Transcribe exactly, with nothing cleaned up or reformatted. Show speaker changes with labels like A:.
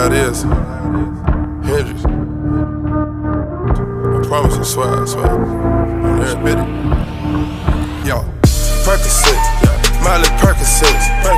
A: how it is. Hendrix. I promise I swear, I swear. I'm there, Yo, Percocet, Miley Percocet.